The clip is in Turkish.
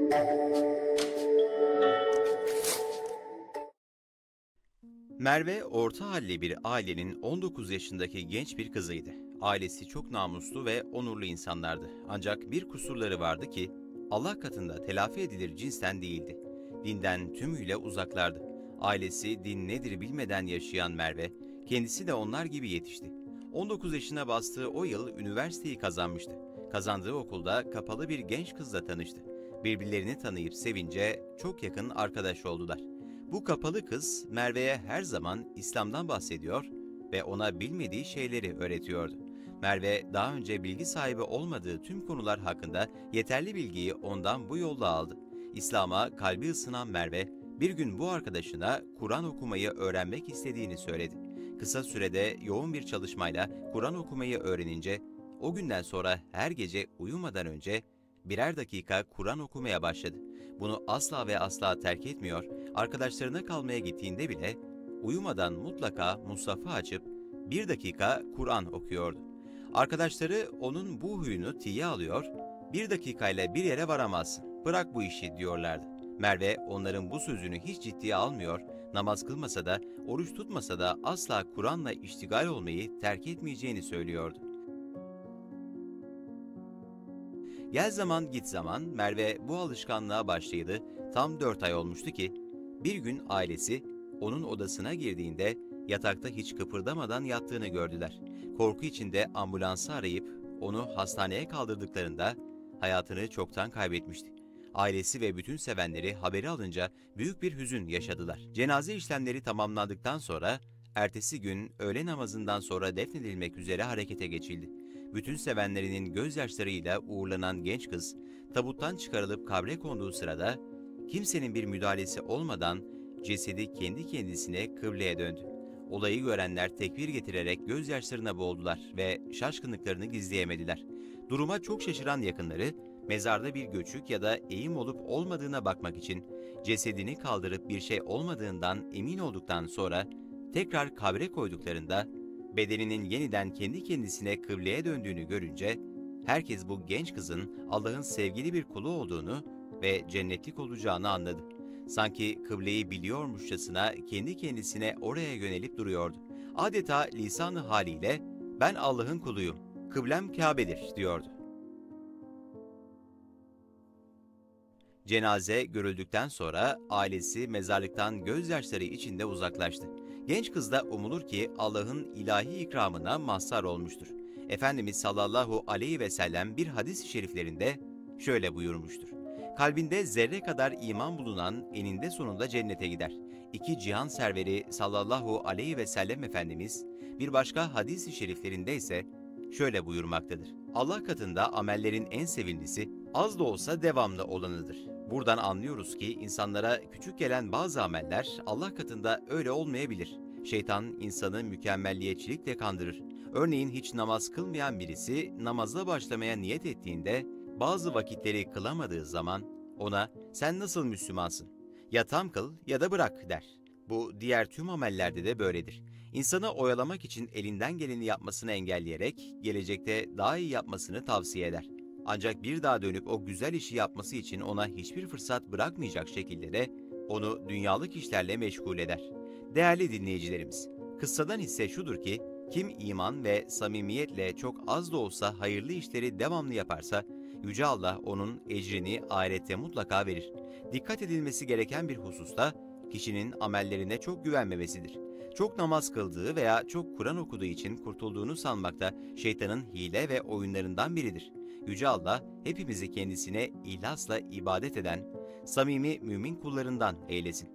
Merve, orta halli bir ailenin 19 yaşındaki genç bir kızıydı. Ailesi çok namuslu ve onurlu insanlardı. Ancak bir kusurları vardı ki Allah katında telafi edilir cinsten değildi. Dinden tümüyle uzaklardı. Ailesi din nedir bilmeden yaşayan Merve, kendisi de onlar gibi yetişti. 19 yaşına bastığı o yıl üniversiteyi kazanmıştı. Kazandığı okulda kapalı bir genç kızla tanıştı. Birbirlerini tanıyıp sevince çok yakın arkadaş oldular. Bu kapalı kız Merve'ye her zaman İslam'dan bahsediyor ve ona bilmediği şeyleri öğretiyordu. Merve daha önce bilgi sahibi olmadığı tüm konular hakkında yeterli bilgiyi ondan bu yolla aldı. İslam'a kalbi ısınan Merve bir gün bu arkadaşına Kur'an okumayı öğrenmek istediğini söyledi. Kısa sürede yoğun bir çalışmayla Kur'an okumayı öğrenince o günden sonra her gece uyumadan önce birer dakika Kur'an okumaya başladı. Bunu asla ve asla terk etmiyor, arkadaşlarına kalmaya gittiğinde bile uyumadan mutlaka mushafı açıp bir dakika Kur'an okuyordu. Arkadaşları onun bu huyunu tiye alıyor, bir dakikayla bir yere varamazsın, bırak bu işi diyorlardı. Merve onların bu sözünü hiç ciddiye almıyor, namaz kılmasa da, oruç tutmasa da asla Kur'an'la iştigal olmayı terk etmeyeceğini söylüyordu. Gel zaman git zaman Merve bu alışkanlığa başlayalı tam 4 ay olmuştu ki bir gün ailesi onun odasına girdiğinde yatakta hiç kıpırdamadan yattığını gördüler. Korku içinde ambulansı arayıp onu hastaneye kaldırdıklarında hayatını çoktan kaybetmişti. Ailesi ve bütün sevenleri haberi alınca büyük bir hüzün yaşadılar. Cenaze işlemleri tamamlandıktan sonra ertesi gün öğle namazından sonra defnedilmek üzere harekete geçildi. Bütün sevenlerinin gözyaşlarıyla uğurlanan genç kız, tabuttan çıkarılıp kabre konduğu sırada kimsenin bir müdahalesi olmadan cesedi kendi kendisine kıbleye döndü. Olayı görenler tekbir getirerek gözyaşlarına boğuldular ve şaşkınlıklarını gizleyemediler. Duruma çok şaşıran yakınları, mezarda bir göçük ya da eğim olup olmadığına bakmak için cesedini kaldırıp bir şey olmadığından emin olduktan sonra tekrar kabre koyduklarında bedeninin yeniden kendi kendisine kıbleye döndüğünü görünce herkes bu genç kızın Allah'ın sevgili bir kulu olduğunu ve cennetlik olacağını anladı. Sanki kıbleyi biliyormuşçasına kendi kendisine oraya yönelip duruyordu. Adeta lisan-ı haliyle "Ben Allah'ın kuluyum, kıblem Kabe'dir" diyordu. Cenaze görüldükten sonra ailesi mezarlıktan gözyaşları içinde uzaklaştı. Genç kız da umulur ki Allah'ın ilahi ikramına mazhar olmuştur. Efendimiz sallallahu aleyhi ve sellem bir hadis-i şeriflerinde şöyle buyurmuştur: "Kalbinde zerre kadar iman bulunan eninde sonunda cennete gider." İki cihan serveri sallallahu aleyhi ve sellem Efendimiz bir başka hadis-i şeriflerinde ise şöyle buyurmaktadır: Allah katında amellerin en sevimlisi az da olsa devamlı olanıdır. Buradan anlıyoruz ki insanlara küçük gelen bazı ameller Allah katında öyle olmayabilir. Şeytan insanı mükemmelliyetçilikle kandırır. Örneğin hiç namaz kılmayan birisi namaza başlamaya niyet ettiğinde bazı vakitleri kılamadığı zaman ona "Sen nasıl Müslümansın? Ya tam kıl ya da bırak" der. Bu diğer tüm amellerde de böyledir. İnsanı oyalamak için elinden geleni yapmasını engelleyerek gelecekte daha iyi yapmasını tavsiye eder. Ancak bir daha dönüp o güzel işi yapması için ona hiçbir fırsat bırakmayacak şekilde de onu dünyalık işlerle meşgul eder. Değerli dinleyicilerimiz, kıssadan hisse şudur ki, kim iman ve samimiyetle çok az da olsa hayırlı işleri devamlı yaparsa, Yüce Allah onun ecrini ahirette mutlaka verir. Dikkat edilmesi gereken bir hususta, kişinin amellerine çok güvenmemesidir. Çok namaz kıldığı veya çok Kur'an okuduğu için kurtulduğunu sanmak da şeytanın hile ve oyunlarından biridir. Yüce Allah hepimizi kendisine ihlasla ibadet eden, samimi mümin kullarından eylesin.